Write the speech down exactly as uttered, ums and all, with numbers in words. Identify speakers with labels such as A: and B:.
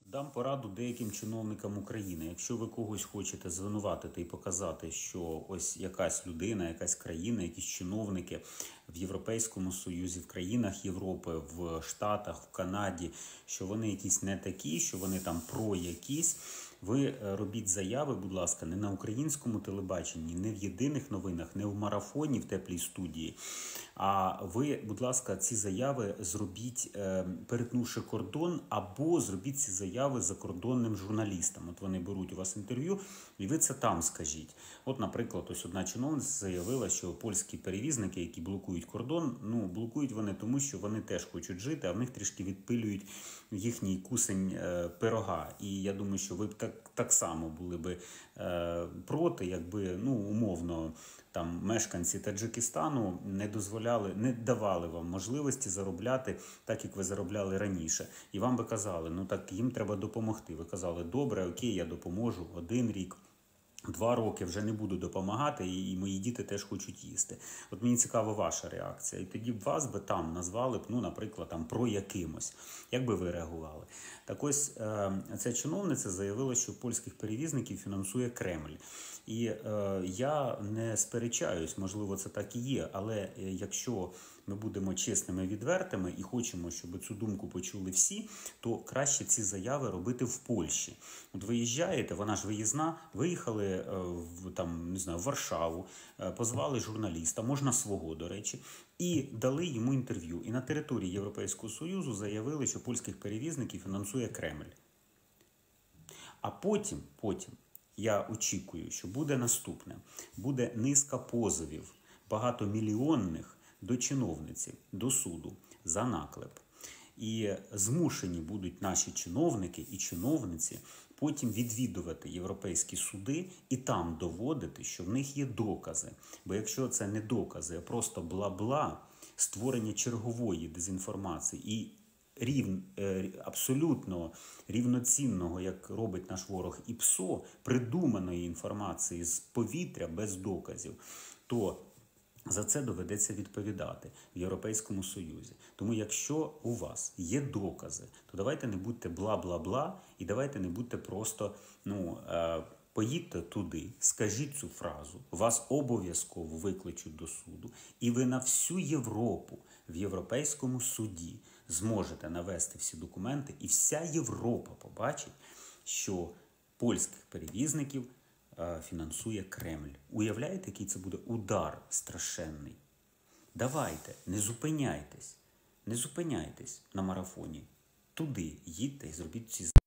A: Дам пораду деяким чиновникам України. Якщо ви когось хочете звинуватити і показати, що ось якась людина, якась країна, якісь чиновники в Європейському Союзі, в країнах Європи, в Штатах, в Канаді, що вони якісь не такі, що вони там про якісь, ви робіть заяви, будь ласка, не на українському телебаченні, не в єдиних новинах, не в марафоні в теплій студії, а ви, будь ласка, ці заяви зробіть, перетнувши кордон, або зробіть ці заяви закордонним журналістам. От вони беруть у вас інтерв'ю, і ви це там скажіть. От, наприклад, ось одна чиновниця заявила, що польські перевізники, які блокують кордон, ну, блокують вони тому, що вони теж хочуть жити, а в них трішки відпилюють їхній кусень е, пирога. І я думаю, що ви б так, так само були би е, проти, якби, ну, умовно, там мешканці Таджикистану не дозволяли, не давали вам можливості заробляти так, як ви заробляли раніше. І вам би казали, ну так їм треба допомогти. Ви казали, добре, окей, я допоможу, один рік, два роки вже не буду допомагати, і мої діти теж хочуть їсти. От мені цікава ваша реакція. І тоді б вас би там назвали б, ну, наприклад, там про якимось. Як би ви реагували? Так ось, ця чиновниця заявила, що польських перевізників фінансує Кремль. І е, я не сперечаюсь, можливо, це так і є, але якщо ми будемо чесними, відвертими і хочемо, щоб цю думку почули всі, то краще ці заяви робити в Польщі. От виїжджаєте, вона ж виїзна, виїхали е, в, там, не знаю, в Варшаву, е, позвали журналіста, можна свого, до речі, і дали йому інтерв'ю. І на території Європейського Союзу заявили, що польських перевізників фінансує Кремль. А потім, потім, я очікую, що буде наступне. Буде низка позовів, багатомільйонних, до чиновниці, до суду за наклеп. І змушені будуть наші чиновники і чиновниці потім відвідувати європейські суди і там доводити, що в них є докази. Бо якщо це не докази, а просто бла-бла, створення чергової дезінформації і рів, абсолютно рівноцінного, як робить наш ворог, і ПСО, придуманої інформації з повітря без доказів, то за це доведеться відповідати в Європейському Союзі. Тому якщо у вас є докази, то давайте не будьте бла-бла-бла і давайте не будьте просто, ну, е, поїдьте туди, скажіть цю фразу, вас обов'язково викличуть до суду, і ви на всю Європу в Європейському суді зможете навести всі документи, і вся Європа побачить, що польських перевізників фінансує Кремль. Уявляєте, який це буде удар страшенний? Давайте, не зупиняйтесь, не зупиняйтесь на марафоні. Туди їдьте і зробіть ці